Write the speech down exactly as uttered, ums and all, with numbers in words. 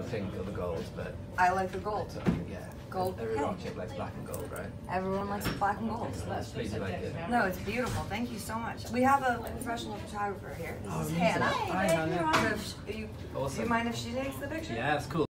the pink or the gold, but I like the gold. so, yeah, Gold. Every Hey. rock chick likes black and gold, right? Everyone likes black and gold. So that's Please, you like it. no, it's beautiful. Thank you so much. We have a professional photographer here. This Oh, is amazing. Hannah. Hi, Hannah. So if she- you, Awesome. Do you mind if she takes the picture? Yeah, it's cool.